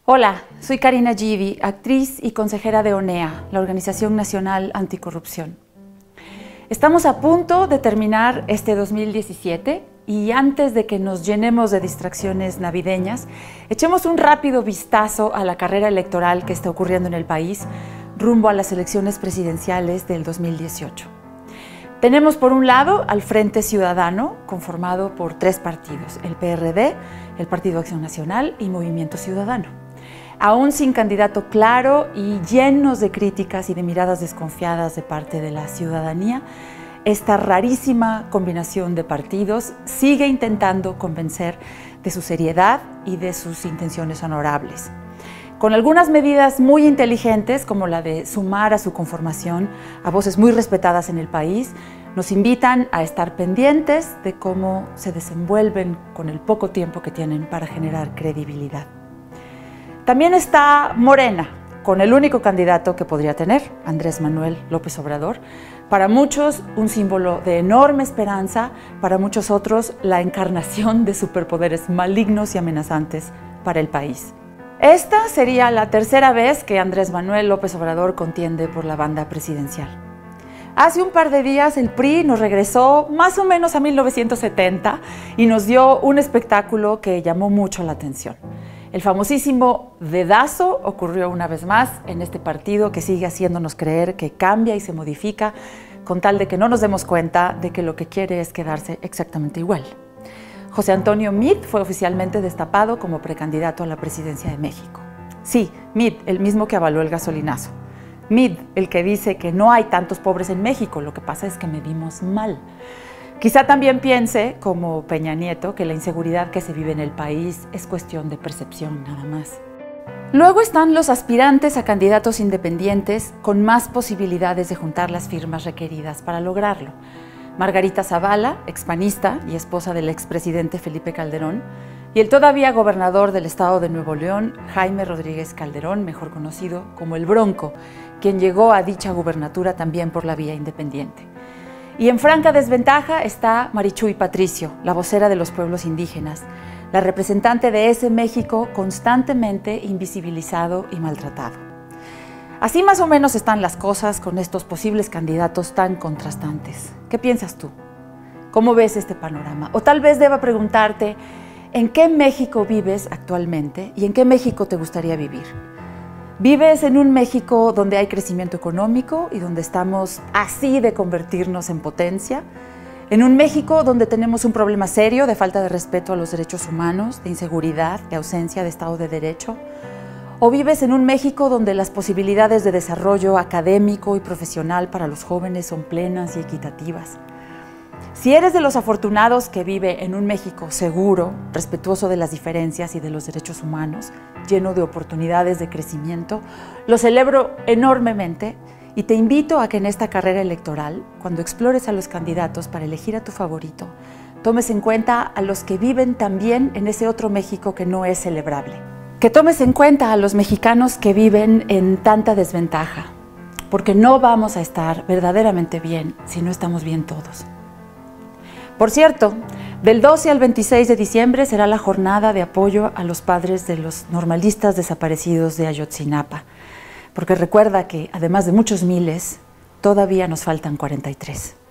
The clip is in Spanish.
Hola, soy Karina Givi, actriz y consejera de ONEA, la Organización Nacional Anticorrupción. Estamos a punto de terminar este 2017 y antes de que nos llenemos de distracciones navideñas, echemos un rápido vistazo a la carrera electoral que está ocurriendo en el país rumbo a las elecciones presidenciales del 2018. Tenemos por un lado al Frente Ciudadano, conformado por tres partidos, el PRD, el Partido Acción Nacional y Movimiento Ciudadano. Aún sin candidato claro y llenos de críticas y de miradas desconfiadas de parte de la ciudadanía, esta rarísima combinación de partidos sigue intentando convencer de su seriedad y de sus intenciones honorables. Con algunas medidas muy inteligentes, como la de sumar a su conformación a voces muy respetadas en el país, nos invitan a estar pendientes de cómo se desenvuelven con el poco tiempo que tienen para generar credibilidad. También está Morena, con el único candidato que podría tener, Andrés Manuel López Obrador. Para muchos, un símbolo de enorme esperanza, para muchos otros, la encarnación de superpoderes malignos y amenazantes para el país. Esta sería la tercera vez que Andrés Manuel López Obrador contiende por la banda presidencial. Hace un par de días el PRI nos regresó más o menos a 1970 y nos dio un espectáculo que llamó mucho la atención. El famosísimo dedazo ocurrió una vez más en este partido que sigue haciéndonos creer que cambia y se modifica con tal de que no nos demos cuenta de que lo que quiere es quedarse exactamente igual. José Antonio Meade fue oficialmente destapado como precandidato a la presidencia de México. Sí, Meade, el mismo que avaló el gasolinazo. Meade, el que dice que no hay tantos pobres en México, lo que pasa es que medimos mal. Quizá también piense, como Peña Nieto, que la inseguridad que se vive en el país es cuestión de percepción nada más. Luego están los aspirantes a candidatos independientes con más posibilidades de juntar las firmas requeridas para lograrlo. Margarita Zavala, expanista y esposa del expresidente Felipe Calderón, y el todavía gobernador del estado de Nuevo León, Jaime Rodríguez Calderón, mejor conocido como el Bronco, quien llegó a dicha gubernatura también por la vía independiente. Y en franca desventaja está Marichuy Patricio, la vocera de los pueblos indígenas, la representante de ese México constantemente invisibilizado y maltratado. Así más o menos están las cosas con estos posibles candidatos tan contrastantes. ¿Qué piensas tú? ¿Cómo ves este panorama? O tal vez deba preguntarte, ¿en qué México vives actualmente y en qué México te gustaría vivir? ¿Vives en un México donde hay crecimiento económico y donde estamos así de convertirnos en potencia? ¿En un México donde tenemos un problema serio de falta de respeto a los derechos humanos, de inseguridad, de ausencia de Estado de Derecho? ¿O vives en un México donde las posibilidades de desarrollo académico y profesional para los jóvenes son plenas y equitativas? Si eres de los afortunados que vive en un México seguro, respetuoso de las diferencias y de los derechos humanos, lleno de oportunidades de crecimiento, lo celebro enormemente y te invito a que en esta carrera electoral, cuando explores a los candidatos para elegir a tu favorito, tomes en cuenta a los que viven también en ese otro México que no es celebrable. Que tomes en cuenta a los mexicanos que viven en tanta desventaja, porque no vamos a estar verdaderamente bien si no estamos bien todos. Por cierto, del 12 al 26 de diciembre será la jornada de apoyo a los padres de los normalistas desaparecidos de Ayotzinapa, porque recuerda que, además de muchos miles, todavía nos faltan 43.